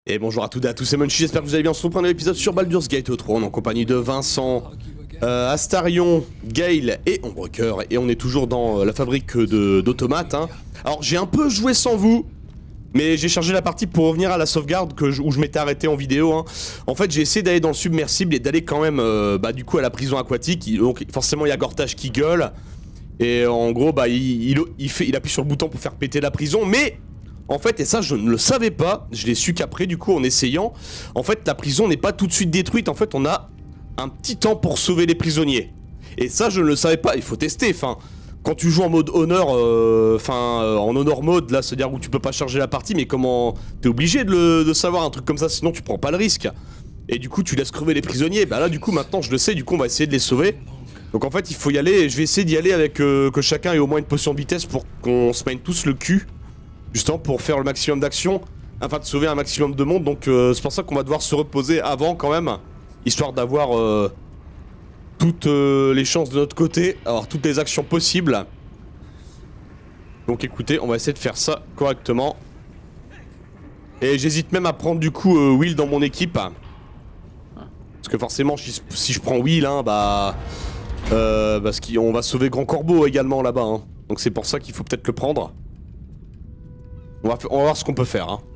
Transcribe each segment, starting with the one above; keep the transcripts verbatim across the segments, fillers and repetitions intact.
Et bonjour à toutes et à tous, c'est Munchie, j'espère que vous allez bien. On se retrouve pour un épisode sur Baldur's Gate trois, en compagnie de Vincent, euh, Astarion, Gale et Ombrecoeur. Et on est toujours dans euh, la fabrique d'automates. Hein. Alors j'ai un peu joué sans vous, mais j'ai chargé la partie pour revenir à la sauvegarde que je, où je m'étais arrêté en vidéo. Hein. En fait j'ai essayé d'aller dans le submersible et d'aller quand même euh, bah, du coup à la prison aquatique. Il, donc forcément il y a Gortache qui gueule. Et en gros bah il, il, il, fait, il appuie sur le bouton pour faire péter la prison, mais... En fait, et ça je ne le savais pas, je l'ai su qu'après du coup en essayant, en fait la prison n'est pas tout de suite détruite, en fait on a un petit temps pour sauver les prisonniers. Et ça je ne le savais pas, il faut tester, enfin, quand tu joues en mode honneur, enfin euh, euh, en honor mode là, c'est-à-dire où tu peux pas charger la partie, mais comment, t'es obligé de, le, de savoir un truc comme ça, sinon tu prends pas le risque. Et du coup tu laisses crever les prisonniers, bah là du coup maintenant je le sais, du coup on va essayer de les sauver. Donc en fait il faut y aller, et je vais essayer d'y aller avec euh, que chacun ait au moins une potion de vitesse pour qu'on se mène tous le cul. Justement pour faire le maximum d'action, afin de sauver un maximum de monde, donc euh, c'est pour ça qu'on va devoir se reposer avant quand même, histoire d'avoir euh, toutes euh, les chances de notre côté, avoir toutes les actions possibles. Donc écoutez, on va essayer de faire ça correctement. Et j'hésite même à prendre du coup euh, Will dans mon équipe. Parce que forcément, si, si je prends Will, hein, bah... Euh, parce qu'on va sauver Grand Corbeau également là-bas, hein. Donc c'est pour ça qu'il faut peut-être le prendre. On va, on va voir ce qu'on peut faire. Hein.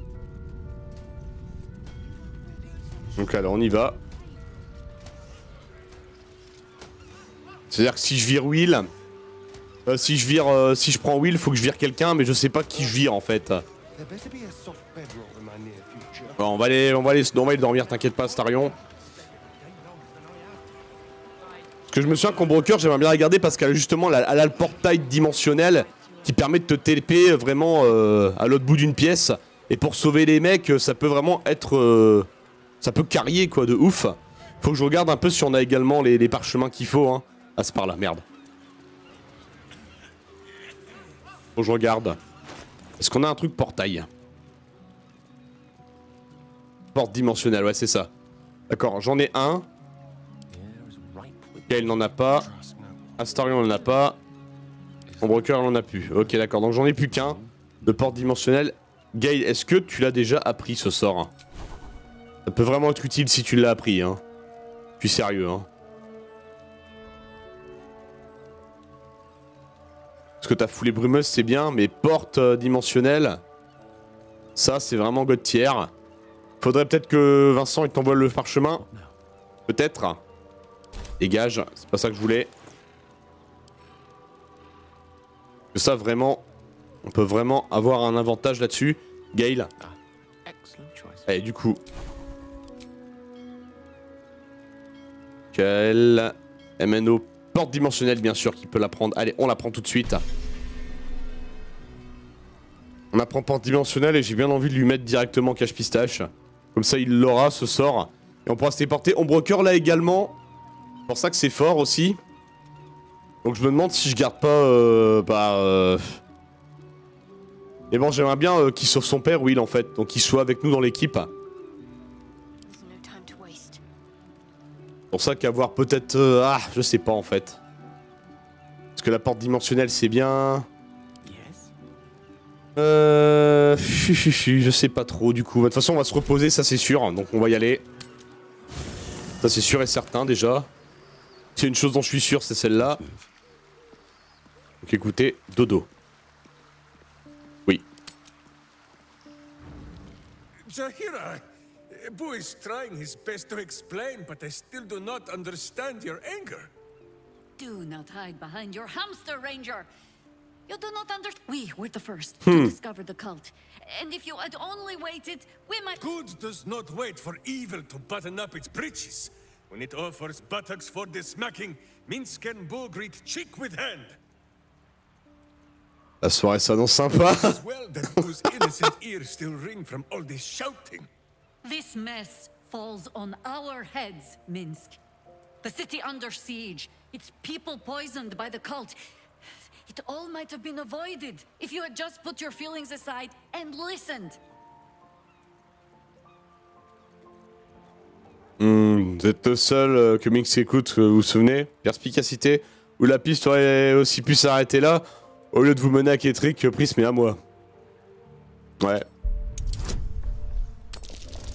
Donc alors on y va. C'est-à-dire que si je vire Will, euh, si je vire, euh, si je prends Will, faut que je vire quelqu'un, mais je sais pas qui je vire en fait. Bon, on va aller, on va aller, on va aller dormir, t'inquiète pas, Astarion. Parce que je me souviens qu'Ombrecoeur, j'aimerais bien regarder parce qu'elle a justement, elle a le portail dimensionnel qui permet de te T P vraiment euh, à l'autre bout d'une pièce. Et pour sauver les mecs, ça peut vraiment être... Euh, ça peut carrier quoi, de ouf. Faut que je regarde un peu si on a également les, les parchemins qu'il faut. Hein. Ah, c'est par là, merde. Faut que je regarde. Est-ce qu'on a un truc portail? Porte dimensionnelle, ouais c'est ça. D'accord, j'en ai un. Kyle n'en a pas. Astarion n'en a pas. Ombrecoeur on en a plus. Ok d'accord, donc j'en ai plus qu'un de porte dimensionnelle. Gale, est-ce que tu l'as déjà appris ce sort? Ça peut vraiment être utile si tu l'as appris, hein. Je suis sérieux, hein. Parce que ta foulée brumeuse c'est bien, mais porte euh, dimensionnelle, ça c'est vraiment god tier. Faudrait peut-être que Vincent il t'envoie le parchemin. Peut-être. Dégage, c'est pas ça que je voulais. Que ça vraiment, on peut vraiment avoir un avantage là-dessus. Gale. Allez du coup. Gale. M N O. Porte dimensionnelle bien sûr qui peut la prendre. Allez on la prend tout de suite. On apprend porte dimensionnelle et j'ai bien envie de lui mettre directement cache pistache. Comme ça il l'aura ce sort. Et on pourra se téléporter. Ombrecoeur là également. C'est pour ça que c'est fort aussi. Donc je me demande si je garde pas... Euh, bah... Euh... Mais bon, j'aimerais bien euh, qu'il sauve son père, Will, en fait. Donc qu'il soit avec nous dans l'équipe. C'est pour ça qu'avoir peut-être... Euh, ah, je sais pas, en fait. Parce que la porte dimensionnelle, c'est bien... Euh... Je sais pas trop, du coup. De toute façon, on va se reposer, ça c'est sûr. Donc on va y aller. Ça c'est sûr et certain, déjà. C'est une chose dont je suis sûr, c'est celle-là. Donc écoutez, dodo. Oui. Jaheira, Boo is trying his best to explain, but I still do not understand your anger. Do not hide behind your hamster, Ranger. You do not understand. We were the first hmm. to discover the cult. And if you had only waited, we might... Good does not wait for evil to button up its breeches. When it offers buttocks for the smacking, Minsc and Boo greet cheek with hand. La soirée s'annonce sympa. Well, that Boo's innocent ears still ring from all this shouting. This mess falls on our heads, Minsc. The city under siege, its people poisoned by the cult. It all might have been avoided if you had just put your feelings aside and listened. Hmm, vous êtes le seul euh, que Minsc écoute, euh, vous vous souvenez? Perspicacité, où la piste aurait aussi pu s'arrêter là, au lieu de vous mener à Kétrick, Prisme et à moi. Ouais.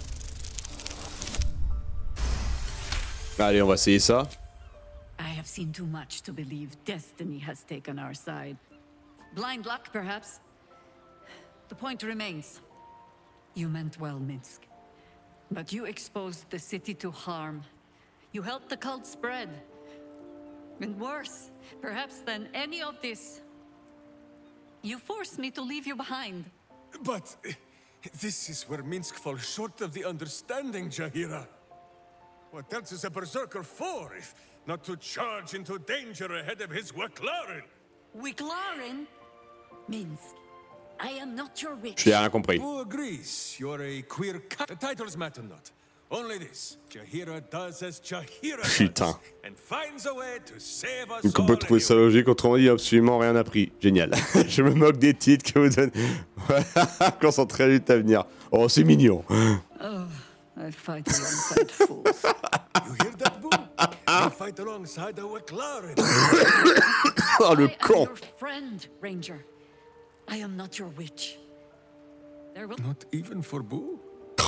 Allez, on va essayer ça. I have seen too much to believe destiny has taken our side. Blind luck, perhaps. The point remains. You meant well, Minsk. But you exposed the city to harm. You helped the cult spread. And worse, perhaps than any of this, you forced me to leave you behind. But uh, this is where Minsk falls short of the understanding, Jahira. What else is a berserker for, if not to charge into danger ahead of his Waklaren? Wiklaren? Minsk, I am not your witch. J'ai rien compris. Who agrees you're a queer cat? The titles matter not. Only this. Jahira does as Jahira Putain. does. And finds a way to save us Donc on all peut trouver ça anyway. logique, autrement dit, absolument rien appris. Génial. Je me moque des titres que vous donnez. Concentrez à lutte à venir. Oh, c'est mignon. Oh, I fight alongside fools. You hear that, Boo? You fight alongside a Waklaren. Oh, le I am con. your friend, Ranger. I am not your witch. There will Not even for Boo?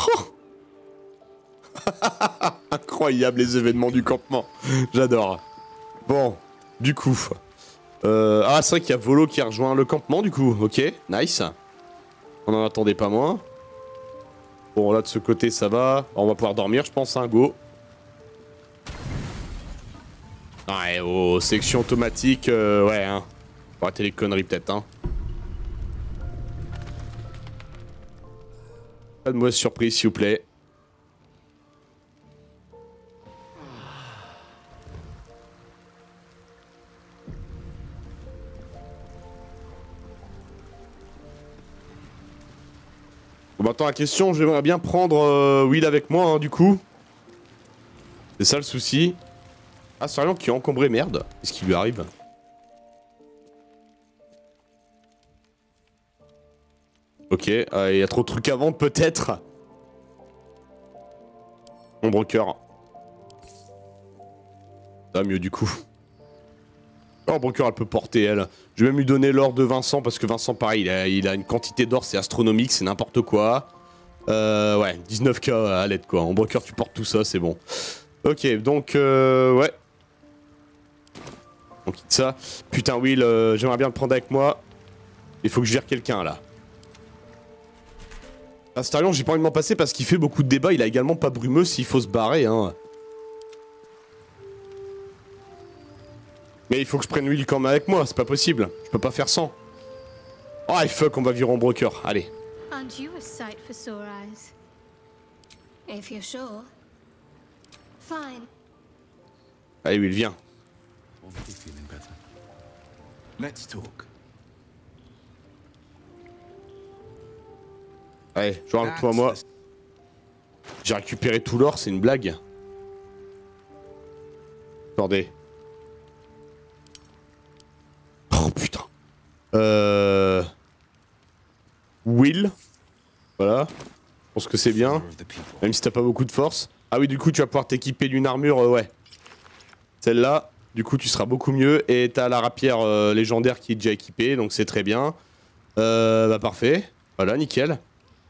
Incroyable les événements du campement. J'adore. Bon, du coup. Euh, ah, c'est vrai qu'il y a Volo qui a rejoint le campement, du coup. Ok, nice. On en attendait pas moins. Bon, là, de ce côté, ça va. On va pouvoir dormir, je pense, hein, go. Ouais, oh, section automatique, euh, ouais, hein. Faut arrêter les conneries, peut-être, hein. Pas de mauvaise surprise, s'il vous plaît. Bon, maintenant, la question, j'aimerais bien prendre euh, Will avec moi, hein, du coup. C'est ça le souci. Ah, c'est rien qui est encombré, merde. Qu'est-ce qui lui arrive? Ok, il euh, y a trop de trucs à vendre, peut-être. Mon broker. Ça va mieux, du coup. Oh, broker, elle peut porter, elle. Je vais même lui donner l'or de Vincent, parce que Vincent, pareil, il a, il a une quantité d'or, c'est astronomique, c'est n'importe quoi. Euh, ouais, dix-neuf K à l'aide, quoi. En broker, tu portes tout ça, c'est bon. Ok, donc, euh, ouais. On quitte ça. Putain, Will, euh, j'aimerais bien le prendre avec moi. Il faut que je vire quelqu'un, là. Astarion, j'ai pas envie de m'en passer parce qu'il fait beaucoup de débats. Il a également pas brumeux s'il faut se barrer, hein. Mais il faut que je prenne Will quand même avec moi, c'est pas possible. Je peux pas faire sans. Oh, fuck, on va virer en broker. Allez. Aren't you a sight for sore eyes? If you're sure. Fine. Allez, Will, viens. Already feeling better. Let's talk. Allez, je rentre toi, moi. J'ai récupéré tout l'or, c'est une blague. Attendez. Oh putain. Euh... Will. Voilà. Je pense que c'est bien. Même si t'as pas beaucoup de force. Ah oui, du coup, tu vas pouvoir t'équiper d'une armure, euh, ouais. Celle-là, du coup, tu seras beaucoup mieux. Et t'as la rapière euh, légendaire qui est déjà équipée, donc c'est très bien. Euh, bah parfait. Voilà, nickel.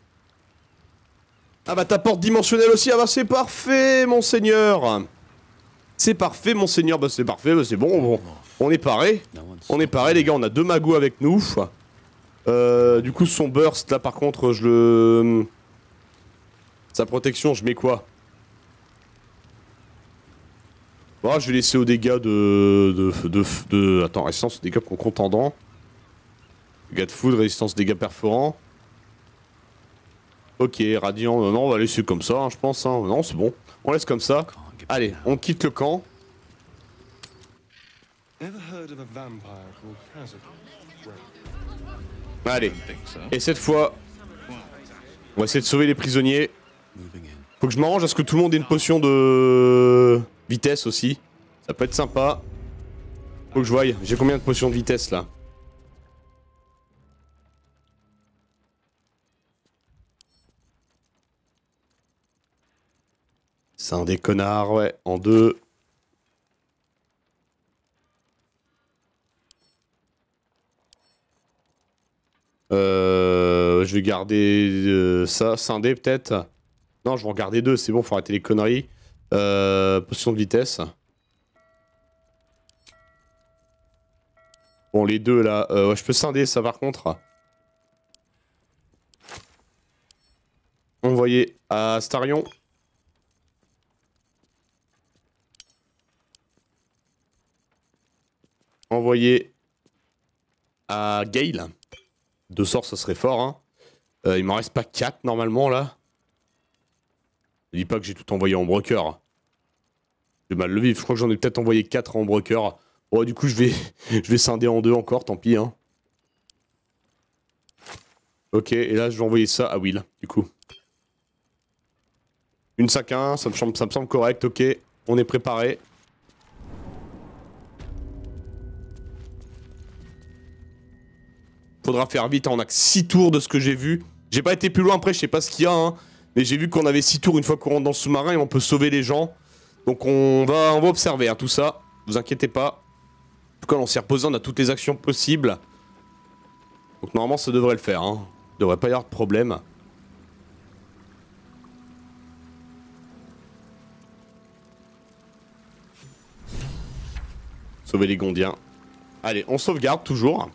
Ah bah ta porte dimensionnelle aussi, ah bah c'est parfait, monseigneur. C'est parfait, monseigneur, bah c'est parfait, bah c'est bon, bon. On est paré. On est paré, les gars, on a deux magos avec nous. Euh, du coup, son burst, là, par contre, je le... Sa protection, je mets quoi? Bon, je vais laisser aux dégâts de... de... de... de... Attends, résistance aux dégâts contendants. Dégâts de foudre, résistance aux dégâts perforants. Ok, radiant, non, on va laisser comme ça, hein, je pense. Hein. Non, c'est bon. On laisse comme ça. Allez, on quitte le camp. Allez. Et cette fois, on va essayer de sauver les prisonniers. Faut que je m'arrange à ce que tout le monde ait une potion de vitesse aussi. Ça peut être sympa. Faut que je voie. J'ai combien de potions de vitesse là? C'est un des connards, ouais, en deux. Euh, je vais garder euh, ça, scindé peut-être. Non, je vais en garder deux, c'est bon, faut arrêter les conneries. Euh, potion de vitesse. Bon, les deux là, euh, ouais, je peux scinder ça par contre. Envoyer à Astarion. Envoyer à Gale. Deux sorts, ça serait fort. Hein. Euh, il m'en reste pas quatre normalement là. Je dis pas que j'ai tout envoyé en broker. J'ai mal le vivre. Je crois que j'en ai peut-être envoyé quatre en broker. Bon, du coup, je vais, je vais scinder en deux encore, tant pis. Hein. Ok, et là, je vais envoyer ça à Will, du coup. Une cinq un, ça me semble, ça me semble correct, ok. On est préparé. Faudra faire vite, on a que six tours de ce que j'ai vu. J'ai pas été plus loin après, je sais pas ce qu'il y a, hein. Mais j'ai vu qu'on avait six tours une fois qu'on rentre dans le sous-marin et on peut sauver les gens. Donc on va, on va observer hein, tout ça, vous inquiétez pas. En tout cas, on s'est reposé, on a toutes les actions possibles. Donc normalement, ça devrait le faire, hein. Il devrait pas y avoir de problème. Sauver les Gondiens. Allez, on sauvegarde toujours.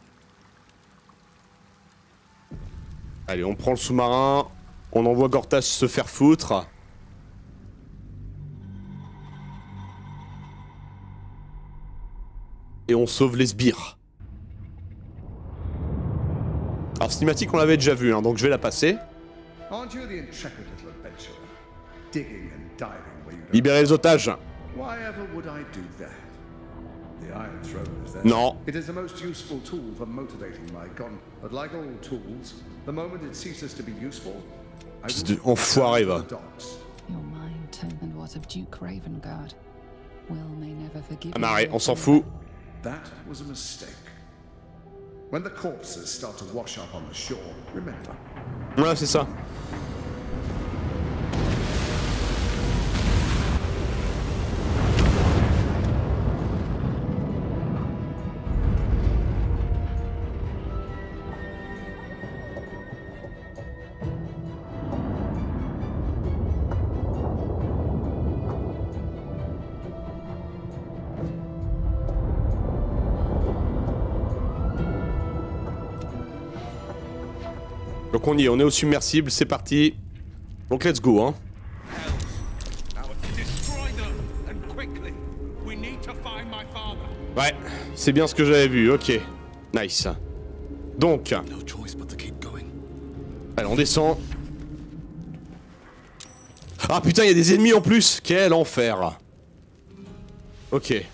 Allez, on prend le sous-marin. On envoie Gortash se faire foutre. Et on sauve les sbires. Alors cinématique on l'avait déjà vu, hein, donc je vais la passer. Libérer les otages. Non. Fils de enfoiré va. Amarré, on s'en fout. Ouais, c'est ça. Donc on y est, on est au submersible, c'est parti. Donc let's go hein. Ouais, c'est bien ce que j'avais vu, ok. Nice. Donc. Allez, on descend. Ah putain, il y a des ennemis en plus. Quel enfer. Ok.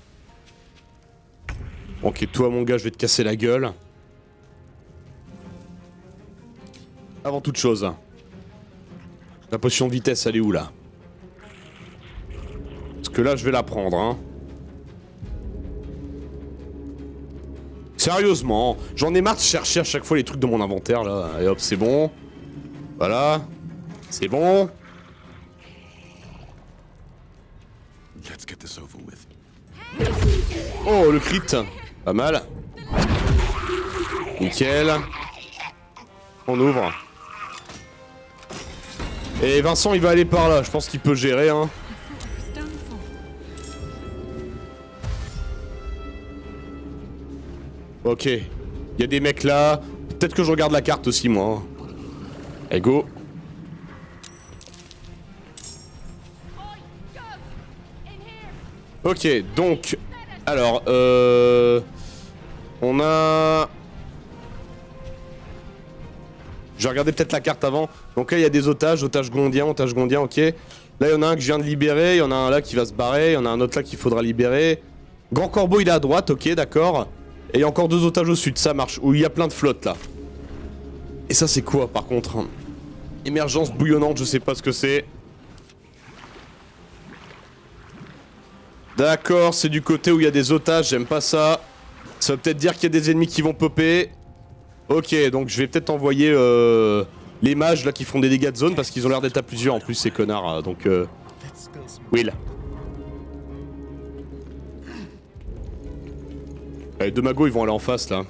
Ok, toi mon gars, je vais te casser la gueule. Avant toute chose. La potion de vitesse, elle est où là? Parce que là, je vais la prendre, hein. Sérieusement, j'en ai marre de chercher à chaque fois les trucs de mon inventaire là. Et hop, c'est bon. Voilà. C'est bon. Oh, le crit. Pas mal. Nickel. On ouvre. Et Vincent, il va aller par là. Je pense qu'il peut gérer, hein. Ok. Il y a des mecs là. Peut-être que je regarde la carte aussi, moi. Allez, go. Ok, donc... Alors, euh... on a... Je vais regarder peut-être la carte avant. Donc là, il y a des otages, otages gondiens, otages gondiens, ok. Là, il y en a un que je viens de libérer, il y en a un là qui va se barrer, il y en a un autre là qu'il faudra libérer. Grand Corbeau, il est à droite, ok, d'accord. Et il y a encore deux otages au sud, ça marche. Où il y a plein de flottes, là. Et ça, c'est quoi, par contre? Émergence bouillonnante, je sais pas ce que c'est. D'accord, c'est du côté où il y a des otages, j'aime pas ça. Ça veut peut-être dire qu'il y a des ennemis qui vont popper. Ok, donc je vais peut-être envoyer euh, les mages là qui font des dégâts de zone parce qu'ils ont l'air d'être à plusieurs en plus ces connards. Donc euh... Will. Les deux magos ils vont aller en face là.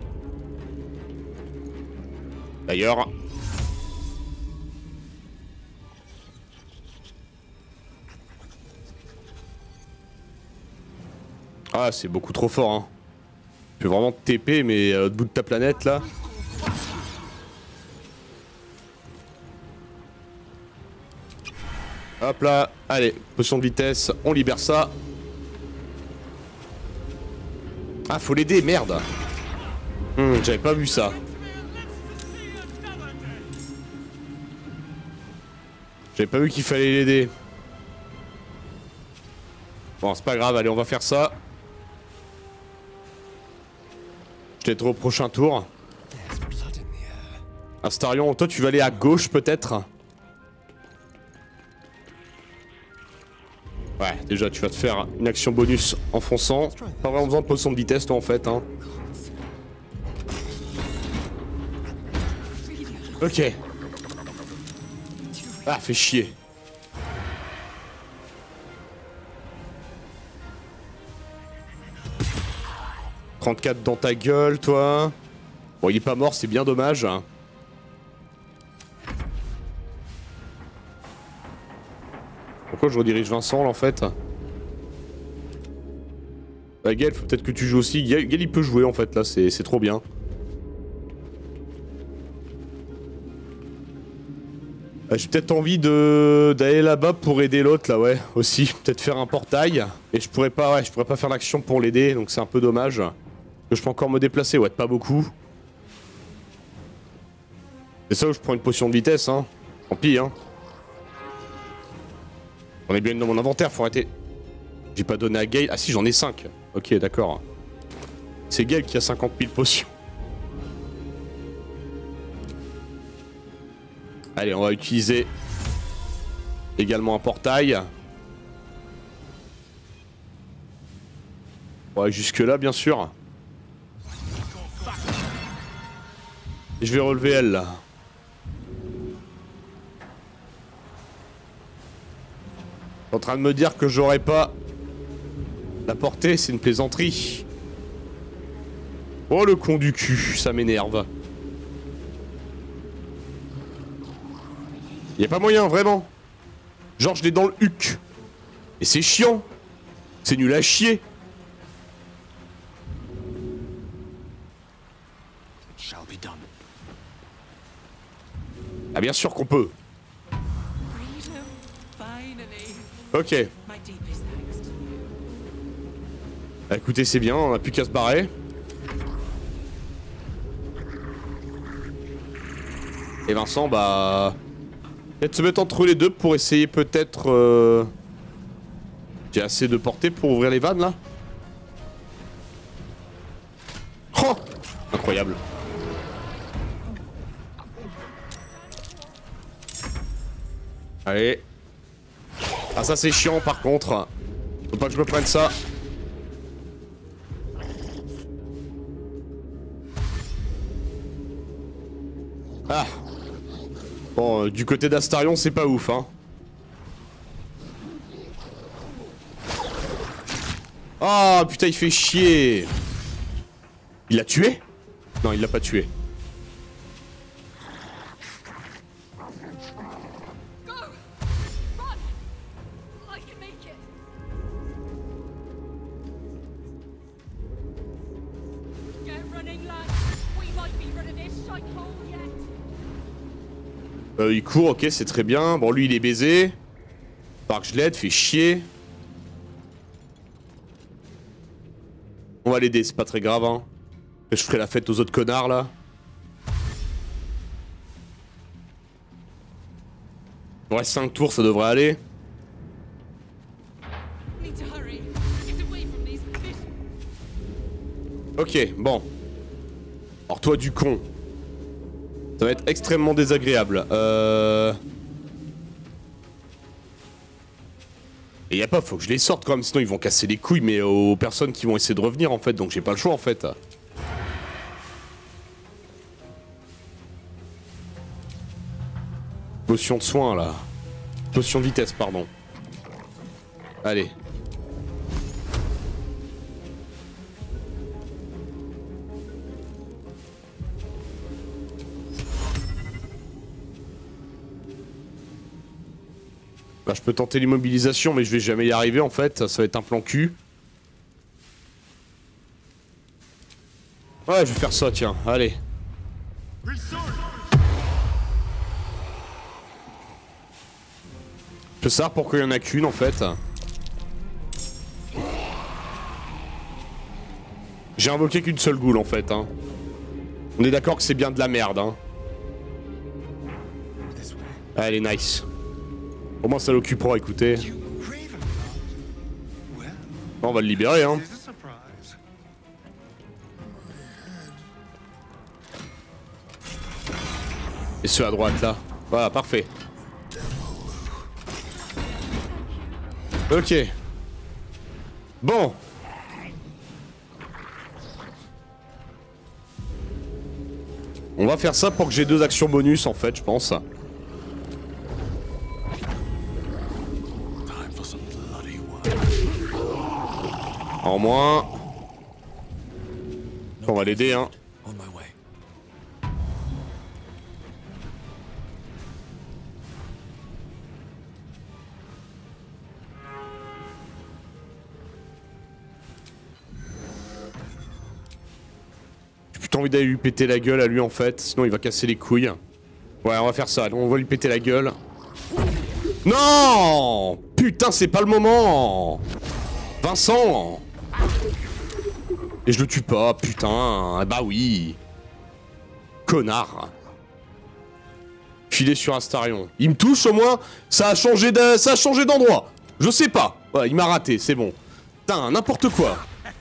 D'ailleurs. Ah, c'est beaucoup trop fort, hein. Tu peux vraiment te T P, mais à l'autre bout de ta planète, là. Hop là, allez, potion de vitesse, on libère ça. Ah, faut l'aider, merde. Hum, j'avais pas vu ça. J'avais pas vu qu'il fallait l'aider. Bon, c'est pas grave, allez, on va faire ça. Je t'ai au prochain tour. Astarion, toi tu vas aller à gauche peut-être. Ouais, déjà tu vas te faire une action bonus en fonçant. Pas vraiment besoin de potion de vitesse toi en fait, hein. Ok. Ah, fait chier. trente-quatre dans ta gueule, toi. Bon, il est pas mort, c'est bien dommage. Pourquoi je redirige Vincent, là, en fait? Bah, Gaël, faut peut-être que tu joues aussi. Gaël, Gaël, il peut jouer, en fait, là, c'est trop bien. Bah, j'ai peut-être envie de d'aller là-bas pour aider l'autre, là, ouais, aussi. Peut-être faire un portail. Et je pourrais pas, ouais, je pourrais pas faire l'action pour l'aider, donc c'est un peu dommage. Je peux encore me déplacer, ouais, pas beaucoup. C'est ça où je prends une potion de vitesse, hein. Tant pis, hein. J'en ai bien une dans mon inventaire, faut arrêter. J'ai pas donné à Gaël. Ah si, j'en ai cinq. Ok, d'accord. C'est Gaël qui a cinquante mille potions. Allez, on va utiliser également un portail. Ouais, jusque là, bien sûr. Et je vais relever elle, là. En train de me dire que j'aurais pas la portée, c'est une plaisanterie. Oh, le con du cul, ça m'énerve. Y a pas moyen, vraiment. Genre, je l'ai dans le huc. Et c'est chiant. C'est nul à chier. Ah, bien sûr qu'on peut. Ok. Bah, écoutez, c'est bien, on a plus qu'à se barrer. Et Vincent, bah... peut-être se mettre entre les deux pour essayer peut-être... Euh... J'ai assez de portée pour ouvrir les vannes, là. Oh, incroyable. Allez. Ah, ça c'est chiant par contre. Faut pas que je me prenne ça. Ah. Bon, euh, du côté d'Astarion, c'est pas ouf, hein. Oh putain, il fait chier. Il l'a tué? Non, il l'a pas tué. Euh, il court, ok, c'est très bien. Bon, lui, il est baisé. Par que je l'aide, fait chier. On va l'aider, c'est pas très grave, hein. Je ferai la fête aux autres connards, là. Il me reste cinq tours, ça devrait aller. Ok, bon. Alors toi, du con. Ça va être extrêmement désagréable. Euh... Et y a pas, faut que je les sorte quand même, sinon ils vont casser les couilles, mais aux personnes qui vont essayer de revenir en fait, donc j'ai pas le choix en fait. Potion de soin là. Potion de vitesse, pardon. Allez. Bah, je peux tenter l'immobilisation, mais je vais jamais y arriver en fait, ça va être un plan cul. Ouais, je vais faire ça, tiens, allez. Je peux savoir pourquoi il y en a qu'une en fait. J'ai invoqué qu'une seule goule en fait. Hein. On est d'accord que c'est bien de la merde. Hein. Ah, elle est nice. Au moins ça l'occupera, écoutez. Bon, on va le libérer. Hein. Et ceux à droite là. Voilà, parfait. Ok. Bon. On va faire ça pour que j'ai deux actions bonus en fait, je pense. En moins. On va l'aider hein. J'ai envie d'aller lui péter la gueule à lui en fait, sinon il va casser les couilles. Ouais, on va faire ça, on va lui péter la gueule. Non! Putain, c'est pas le moment! Vincent! Et je le tue pas, putain, bah oui. Connard. Filer sur Astarion. Il me touche au moins, ça a changé de... ça a changé d'endroit. Je sais pas. Ouais, il m'a raté, c'est bon. Putain, n'importe quoi.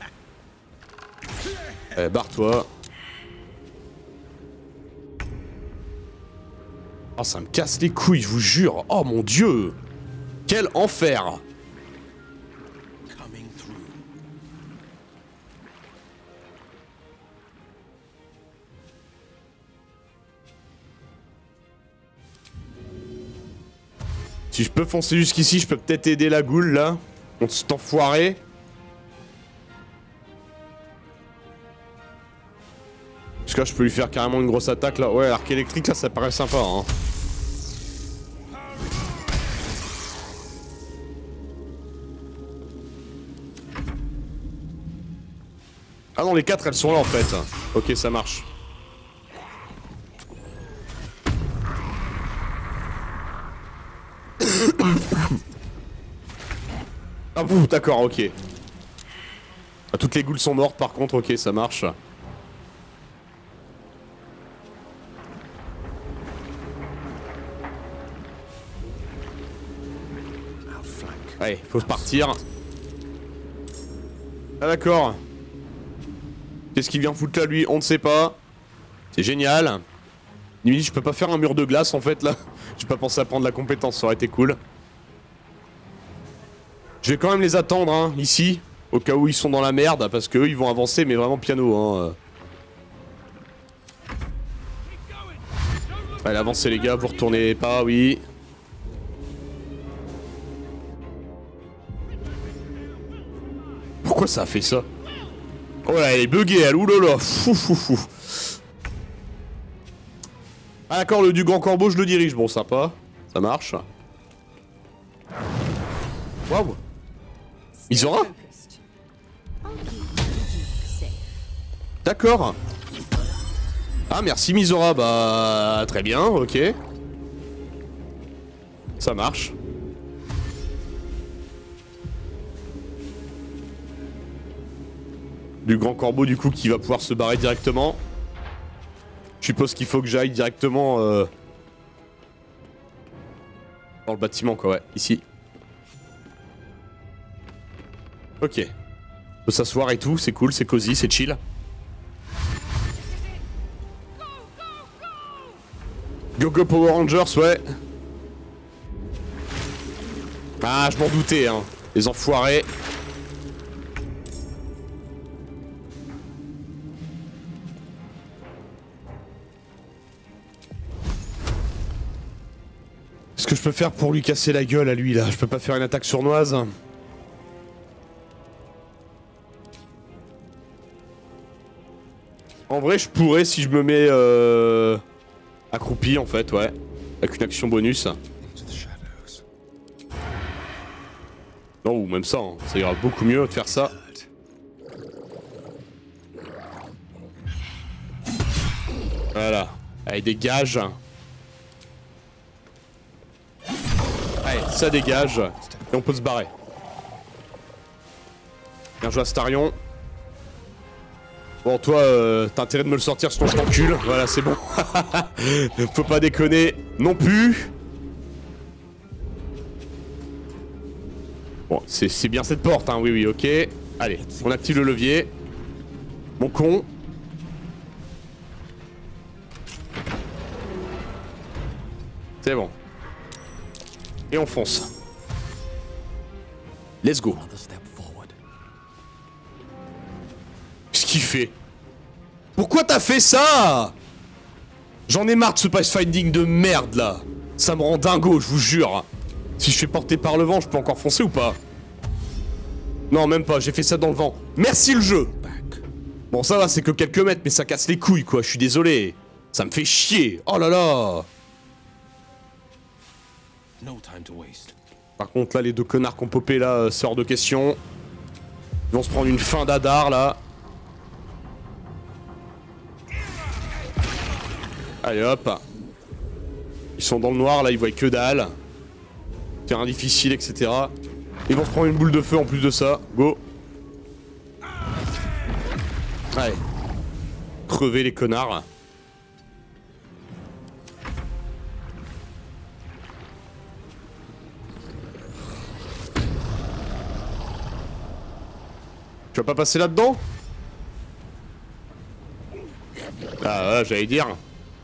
Eh, barre-toi. Oh, ça me casse les couilles, je vous jure. Oh mon dieu. Quel enfer. Si je peux foncer jusqu'ici, je peux peut-être aider la goule là. On s'est enfoiré. Parce que là, je peux lui faire carrément une grosse attaque là. Ouais, l'arc électrique là, ça paraît sympa hein. Ah non, les quatre elles sont là en fait. Ok, ça marche. Ah boum, d'accord, ok. Ah, toutes les goules sont mortes par contre, ok, ça marche. Allez, faut se partir. Ah d'accord. Qu'est-ce qu'il vient foutre là lui? On ne sait pas. C'est génial. Il me dit je peux pas faire un mur de glace en fait là. J'ai pas pensé à prendre la compétence, ça aurait été cool. Je vais quand même les attendre hein, ici. Au cas où ils sont dans la merde, parce qu'eux ils vont avancer mais vraiment piano hein. Allez avancez les gars, vous retournez pas, oui. Pourquoi ça a fait ça? Oh là, elle est buggée, elle, oulala, fou fou fou. Ah d'accord, le du grand corbeau, je le dirige, bon sympa, ça marche. Waouh. Misora? D'accord. Ah merci Misora, bah très bien, ok. Ça marche. Du grand corbeau du coup qui va pouvoir se barrer directement. Je suppose qu'il faut que j'aille directement euh... dans le bâtiment quoi, ouais, ici. Ok. On peut s'asseoir et tout, c'est cool, c'est cosy, c'est chill. Go go Power Rangers, ouais. Ah, je m'en doutais, hein. Les enfoirés. Qu'est-ce que je peux faire pour lui casser la gueule à lui là? Je peux pas faire une attaque sournoise. En vrai je pourrais si je me mets euh, accroupi en fait, ouais. Avec une action bonus. Non, ou même ça, hein. Ça ira beaucoup mieux de faire ça. Voilà. Allez, dégage. Allez, ça dégage. Et on peut se barrer. Bien joué Astarion. Bon, toi, euh, t'as intérêt de me le sortir sinon je t'encule. Voilà, c'est bon. Faut pas déconner non plus. Bon, c'est bien cette porte, hein. Oui, oui, ok. Allez, on active le levier. Mon con. C'est bon. Et on fonce. Let's go. Qu'est-ce qu'il fait? Pourquoi t'as fait ça? J'en ai marre de ce pathfinding de merde là. Ça me rend dingo, je vous jure. Si je fais porter par le vent, je peux encore foncer ou pas? Non, même pas, j'ai fait ça dans le vent. Merci le jeu. Bon, ça va, c'est que quelques mètres, mais ça casse les couilles quoi, je suis désolé. Ça me fait chier. Oh là là. Par contre là, les deux connards qui ont popé là, euh, c'est hors de question. Ils vont se prendre une fin d'Adar là. Allez hop. Ils sont dans le noir là, ils voient que dalle. Terrain difficile, et cetera. Ils vont se prendre une boule de feu en plus de ça. Go. Allez. Crever les connards. Tu vas pas passer là-dedans? Ah ouais, j'allais dire.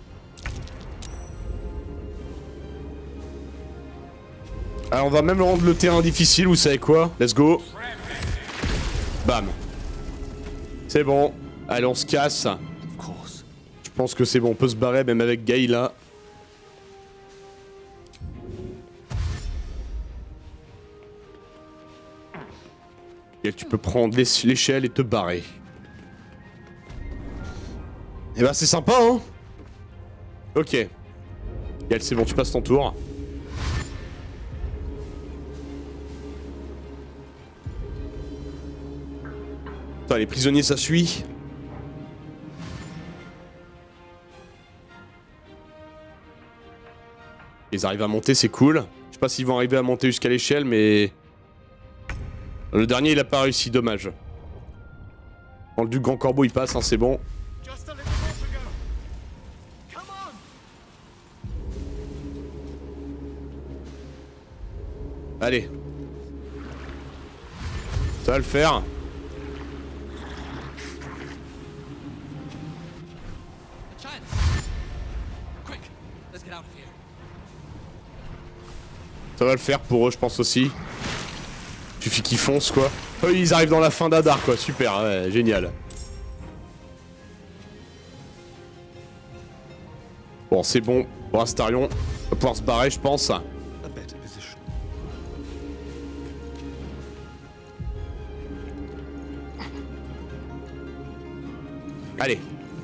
Alors on va même rendre le terrain difficile, vous savez quoi? Let's go. Bam. C'est bon. Allez, on se casse. Je pense que c'est bon, on peut se barrer même avec Gaï là. Et tu peux prendre l'échelle et te barrer. Et bah c'est sympa hein. Ok. Gaël, c'est bon, tu passes ton tour. Putain, les prisonniers ça suit. Ils arrivent à monter, c'est cool. Je sais pas s'ils vont arriver à monter jusqu'à l'échelle, mais... Le dernier il a pas réussi, dommage. Bon, le duc Grand Corbeau il passe, hein, c'est bon. Allez. Ça va le faire. Ça va le faire pour eux, je pense aussi. Suffit qu'ils foncent, quoi. Eux, ils arrivent dans la fin d'Adar, quoi. Super, ouais, génial. Bon, c'est bon. Pour Astarion, on va pouvoir se barrer, je pense. Allez.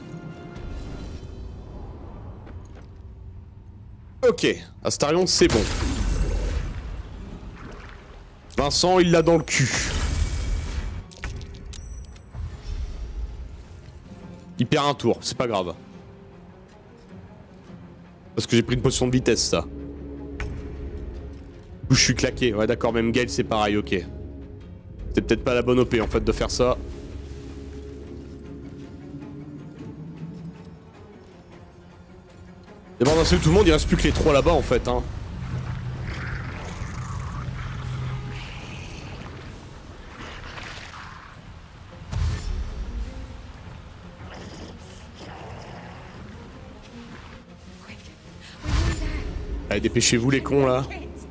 Ok, Astarion, c'est bon. Vincent, il l'a dans le cul. Il perd un tour, c'est pas grave. Parce que j'ai pris une potion de vitesse, ça. Je suis claqué. Ouais, d'accord, même Gaël, c'est pareil, ok. C'était peut-être pas la bonne O P, en fait, de faire ça. Et bon, d'un seul tout le monde, il reste plus que les trois là-bas, en fait, hein. Allez, dépêchez-vous les cons là.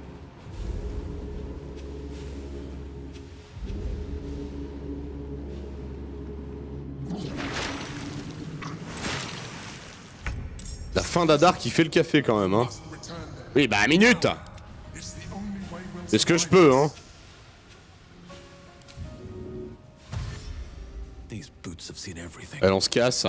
La fin d'Adar qui fait le café quand même, hein. Oui, bah, minute. C'est ce que je peux, hein. Allez, on se casse.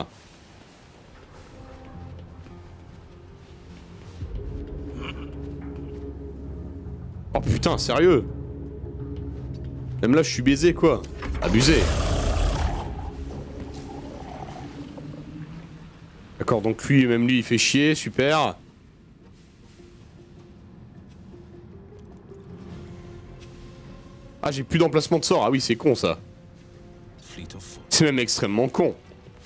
Oh putain, sérieux? Même là, je suis baisé, quoi. Abusé. D'accord, donc lui, même lui, il fait chier, super. Ah, j'ai plus d'emplacement de sort. Ah oui, c'est con ça. C'est même extrêmement con.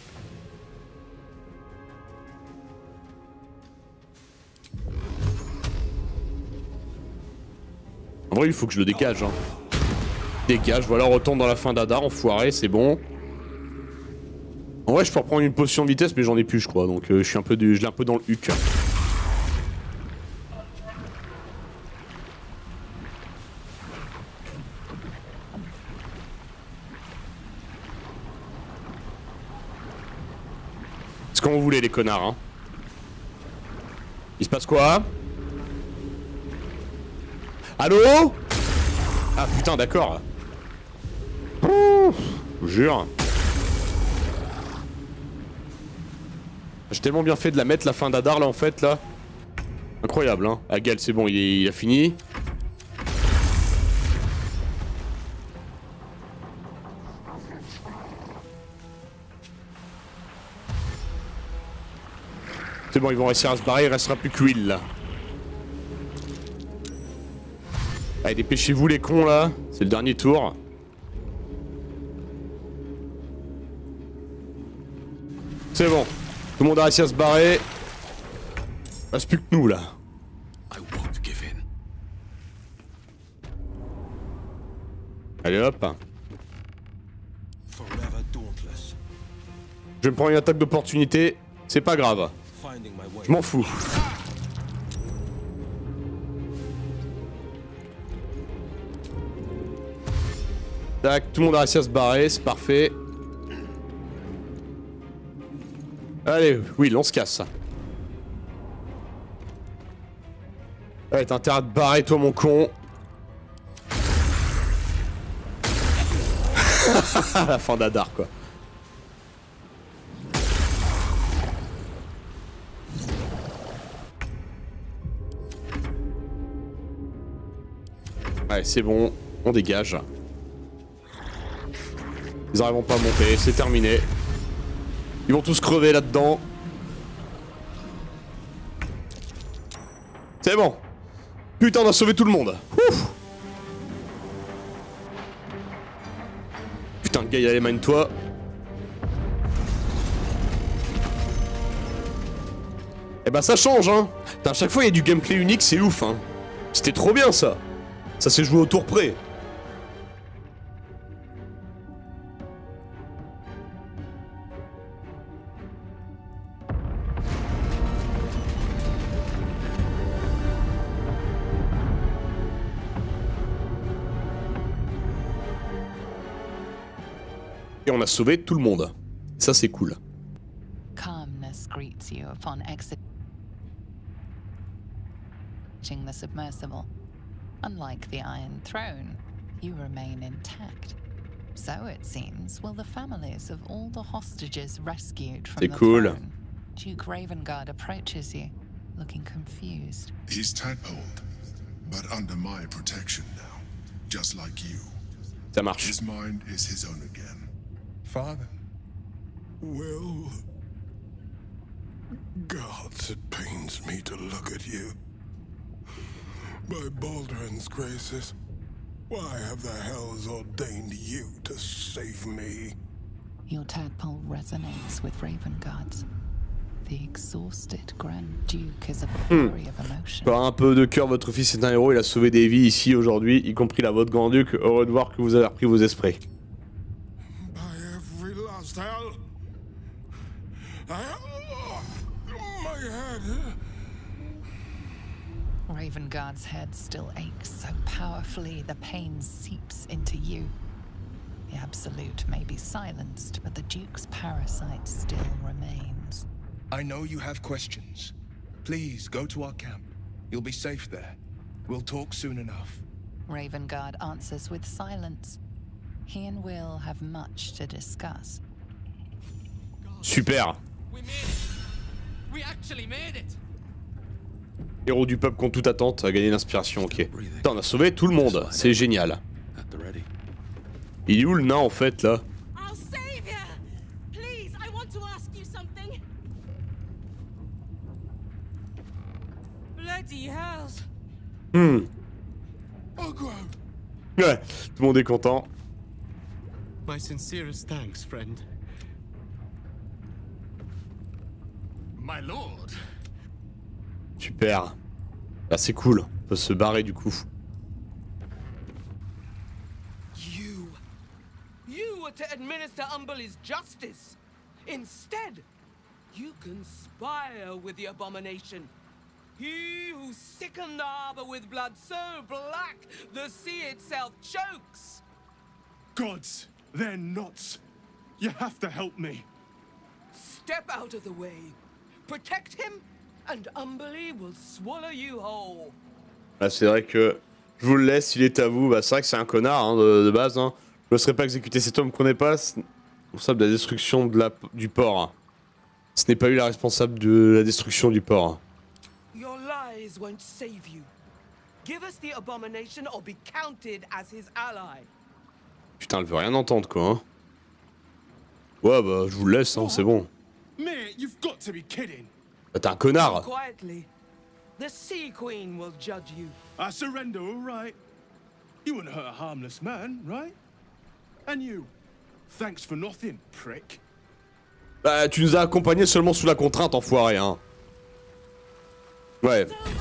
En vrai, il faut que je le dégage. Hein. Dégage, voilà, retourne dans la fin d'Adar, enfoiré, c'est bon. En vrai, je peux reprendre une potion de vitesse, mais j'en ai plus, je crois. Donc, euh, je suis un peu, du... je l'ai un peu dans le huc. C'est comme vous voulez, les connards. Hein. Il se passe quoi? Allô? Ah putain, d'accord. Je vous jure. J'ai tellement bien fait de la mettre la fin d'Adar là en fait là. Incroyable hein. Ah Gale c'est bon, il, est... il a fini. C'est bon, ils vont réussir à se barrer, il restera plus que Will là. Allez, dépêchez-vous les cons là, c'est le dernier tour. C'est bon, tout le monde a réussi à se barrer. Il reste plus que nous là. Allez hop. Je vais me prendre une attaque d'opportunité, c'est pas grave. Je m'en fous. Tac, tout le monde a réussi à se barrer, c'est parfait. Allez, oui, on se casse. Allez, t'as intérêt à te barrer, toi, mon con. La fin d'Adar, quoi. Allez, c'est bon, on dégage. Ils n'arriveront pas à monter, c'est terminé. Ils vont tous crever là-dedans. C'est bon. Putain, on a sauvé tout le monde. Ouf. Putain, le gars, allez, mine-toi. Eh ben, ça change, hein. Putain, à chaque fois, il y a du gameplay unique, c'est ouf, hein. C'était trop bien, ça. Ça s'est joué au tour près. Et on a sauvé tout le monde. Ça, c'est cool. Calmness greets you upon exiting the submersible. Unlike the Iron Throne, you remain intact. So it seems will the families of all the hostages rescued from the cool. throne. Duke Ravengard approaches you, looking confused. He's tadpoled, but under my protection now, just like you. Ça marche. His mind is his own again. Father? Will, Gods, it pains me to look at you. By Baldrin's graces, why have the hells ordained you to save me? Your tadpole resonates with Ravengard's. The exhausted Grand Duke is a fury of emotion. Par un peu de cœur, votre fils est un héros, il a sauvé des vies ici aujourd'hui, y compris la vôtre, Grand Duc. Heureux de voir que vous avez repris vos esprits. By every last hell, I, my head. Ravengard's head still aches so powerfully the pain seeps into you. The Absolute may be silenced, but the Duke's parasite still remains. I know you have questions. Please go to our camp. You'll be safe there. We'll talk soon enough. Ravengard answers with silence. He and Will have much to discuss. Super. We made it. We actually made it. Héros du peuple contre toute attente, a gagné l'inspiration, ok. Putain, on a sauvé tout le monde, c'est génial. Il est où le nain en fait là? Bloody hells! Hmm. Ogro! Ouais, tout le monde est content. My sincerest thanks, friend. My lord. Super. Là, c'est cool. On peut se barrer du coup. You. You were to administer Umberlee's justice. Instead, you conspire with the abomination. He who sickened the harbor with blood so black, the sea itself chokes. Gods, they're nuts. You have to help me. Step out of the way. Protect him, and Umberlee will swallow you whole. Là, c'est vrai que je vous le laisse, il est à vous. Bah, c'est vrai que c'est un connard hein, de, de base. Hein. Je ne serais pas exécuté cet homme qu'on n'est pas responsable de la destruction de la, du port. Hein. Ce n'est pas lui la responsable de la destruction du port. Hein. Your lies won't save you. Give us the abomination or be counted as his ally. Putain, elle veut rien entendre quoi. Hein. Ouais, bah, je vous le laisse, hein, c'est bon. Mate, you've got to be kidding. Bah, t'es un connard. Quietly. The Sea Queen will judge you. I surrender, all right. You wouldn't hurt a harmless man, right? And you. Thanks for nothing, prick. Bah, tu nous as accompagnés seulement sous la contrainte, enfoiré, hein. Ouais.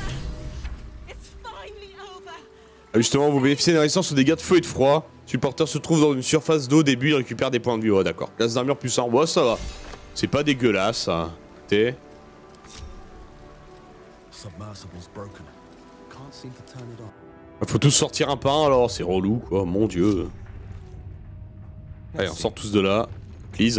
Ah, justement, vous bénéficiez d'une résistance aux dégâts de feu et de froid. Supporter se trouve dans une surface d'eau, au début il récupère des points de vie. Oh d'accord. Classe d'armure plus un. Bon, ça va. C'est pas dégueulasse, ça. T'es. Faut tous sortir un par un alors, c'est relou quoi, mon dieu. Allez, on sort tous de là. Please.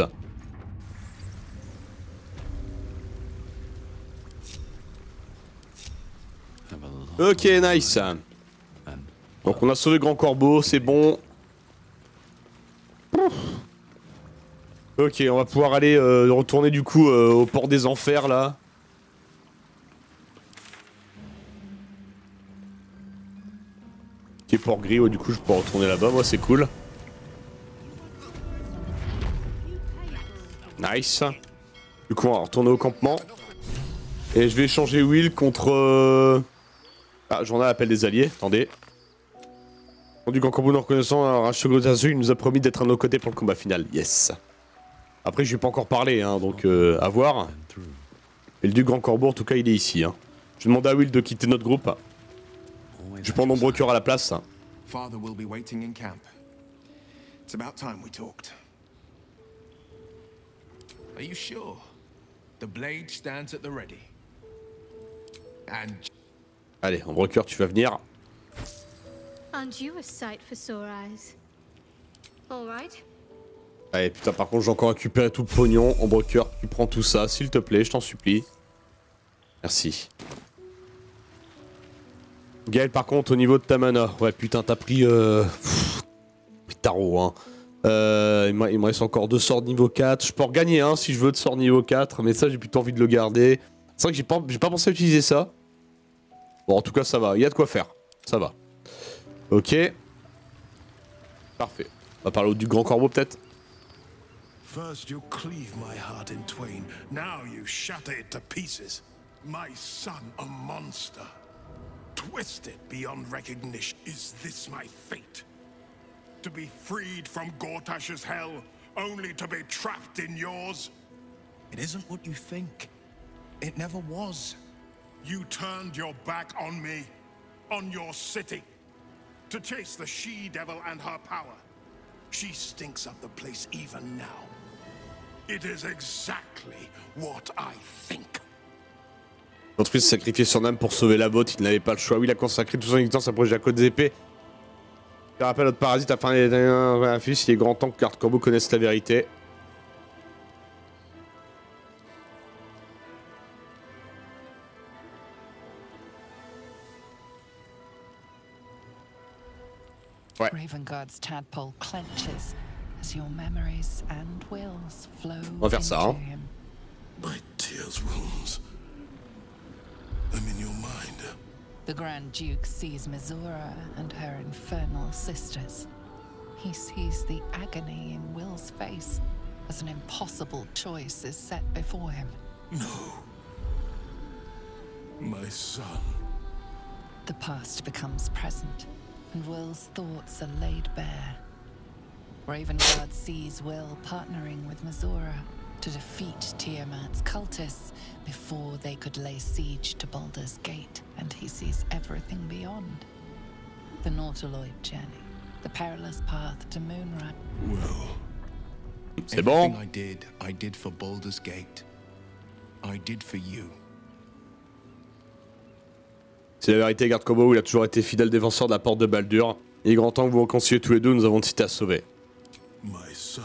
Ok, nice. Donc on a sauvé Grand Corbeau, c'est bon. Ok, on va pouvoir aller euh, retourner du coup euh, au port des enfers là. Ok, port gris, ouais, du coup je peux retourner là-bas, moi c'est cool. Nice. Du coup on va retourner au campement. Et je vais échanger Will contre... Euh... Ah, journal appel des alliés, attendez. Du Grand Corbeau nous reconnaissant, Rachogotasu, il nous a promis d'être à nos côtés pour le combat final. Yes. Après, je lui ai pas encore parlé, hein, donc euh, à voir. Et le Duc Grand Corbeau, en tout cas, il est ici. Hein. Je demande à Will de quitter notre groupe. Je prends nombreux cœurs à la place. Father will be waiting in camp. It's about time we talked. Are you sure? The blade stands at the ready. And... Allez, Ombre Cœur, tu vas venir. Aren't you a sight for sore eyes? All right. Allez, putain, par contre, j'ai encore récupéré tout le pognon. Ombre Cœur, tu prends tout ça, s'il te plaît, je t'en supplie. Merci. Gaël, par contre, au niveau de ta mana, ouais, putain, t'as pris... Euh... Pff, tarot, hein. Euh, il me reste encore deux sorts de niveau quatre. Je peux en gagner un si je veux de sort niveau quatre, mais ça, j'ai plutôt envie de le garder. C'est vrai que j'ai pas, j'ai pas pensé à utiliser ça. Bon, en tout cas, ça va. Il y a de quoi faire. Ça va. Ok. Parfait. On va parler du Grand Corbeau, peut-être. First you cleave my heart in twain, now you shatter it to pieces. My son, a monster. Twisted beyond recognition. Is this my fate? To be freed from Gortash's hell, only to be trapped in yours? It isn't what you think. It never was. You turned your back on me, on your city, to chase the she-devil and her power. She stinks up the place even now. It is exactly what I think. L'entreprise s'est sacrifiée son âme pour sauver la botte, il n'avait pas le choix. Oui, il a consacré toute son existence à protéger la côte des épées. Je rappelle notre parasite afin d'un fils, il est grand temps que Garde Corbeau connaisse la vérité. Ouais. Ravengard's tadpole clenches as your memories and wills flow. On va faire ça, hein. My tears wounds. I'm in your mind. The Grand Duke sees Mizora and her infernal sisters. He sees the agony in Will's face as an impossible choice is set before him. No. My son. The past becomes present, and Will's thoughts are laid bare. Ravengard sees Will partnering with Mizora to defeat Tiamat's cultists before they could lay siege to Baldur's Gate, and he sees everything beyond. The Nautiloid journey, the perilous path to Moonrise. Well, C'est bon. everything I did, I did for Baldur's Gate. I did for you. C'est la vérité, garde Kobo, il a toujours été fidèle défenseur de la porte de Baldur. Il est grand temps que vous vous réconciliez tous les deux, nous avons une cité à sauver. My son.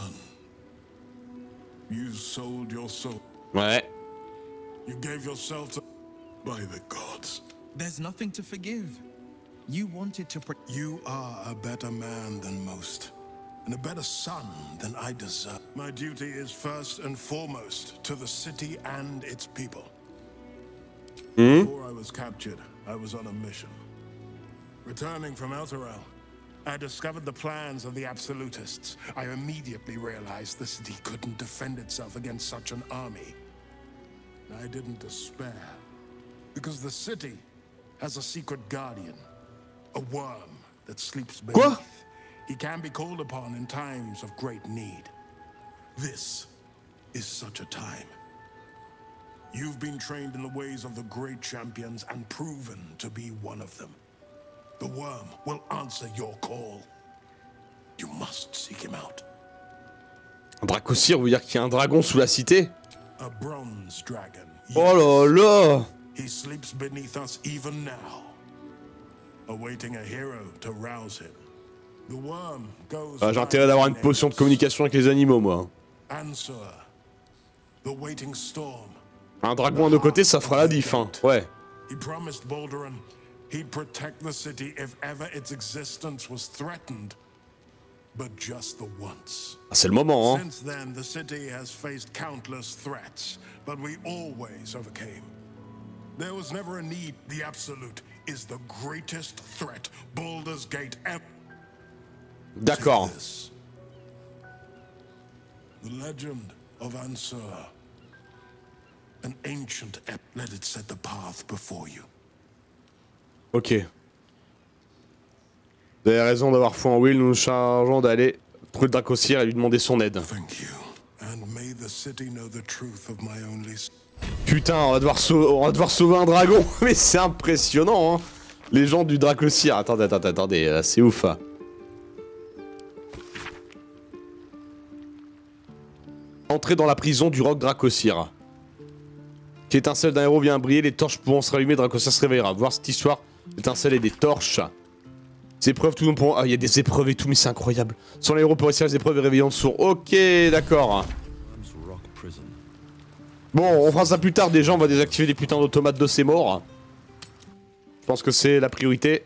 You sold your soul. Ouais. You gave yourself to... by the gods. There's nothing to forgive. You wanted to... Pre You are a better man than most. And a better son than I deserve. My duty is first and foremost to the city and its people. Hmm? Before I was captured, I was on a mission. Returning from Elturel, I discovered the plans of the Absolutists. I immediately realized the city couldn't defend itself against such an army. I didn't despair, because the city has a secret guardian, a worm that sleeps beneath. Quoi? He can be called upon in times of great need. This is such a time. You've been trained in the ways of the great champions and proven to be one of them. The worm will answer your call. You must seek him out. Un Dracosir veut dire qu'il y a un dragon sous la cité? A bronze dragon. Oh là là! He sleeps beneath us even now, awaiting a hero to rouse him. The worm goes. Ah, j'ai intérêt d'avoir une potion de communication avec les animaux, moi. Answer. The waiting storm. Un dragon à nos côtés, ça fera la diff, hein. Ouais. He promised Balduran he'd protect the city if ever its existence was threatened. But just the once. Ah, c'est le moment, hein. Since then, the city has faced countless threats, but we always overcame. There was never a need. The Absolute is the greatest threat Baldur's Gate ever. D'accord. The legend of Ansur. An ancient ep. Let it set the path before you. Ok. Vous avez raison d'avoir foi en Will, nous nous chargeons d'aller trouver le Dracosir et lui demander son aide. Thank you. And may the city know the truth of my only... Putain, on va devoir, sau on va devoir sauver un dragon. Mais c'est impressionnant, hein. Les gens du Dracosir. Attendez, attendez, attendez, là, c'est ouf. Hein. Entrer dans la prison du roc Dracosir. Qui étincelle d'un héros vient briller, les torches pourront se rallumer, Dracosir se réveillera. Voir cette histoire, étincelle et des torches. Ces épreuves, tout le monde pourra... Ah, il y a des épreuves et tout, mais c'est incroyable. Sans les héros pour réussir les épreuves et réveillant de sourds. Ok, d'accord. Bon, on fera ça plus tard. Déjà, on va désactiver les putains d'automates de ces morts. Je pense que c'est la priorité.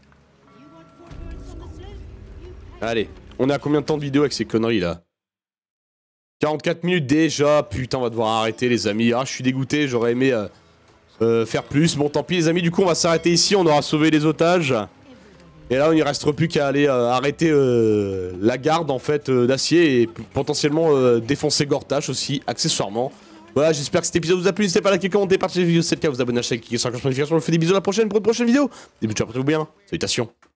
Allez, on est à combien de temps de vidéo avec ces conneries là? quarante-quatre minutes déjà. Putain, on va devoir arrêter les amis. Ah, je suis dégoûté, j'aurais aimé euh, euh, faire plus. Bon, tant pis les amis, du coup on va s'arrêter ici. On aura sauvé les otages. Et là, il ne restera plus qu'à aller euh, arrêter euh, la garde en fait euh, d'acier et potentiellement euh, défoncer Gortash aussi, accessoirement. Voilà, j'espère que cet épisode vous a plu. N'hésitez pas à liker, commenter, partager la vidéo si c'est le cas, vous abonner à la chaîne, cliquer sur la cloche de notification. Je vous fais des bisous à la prochaine pour une prochaine vidéo. Début de après vous bien. Salutations.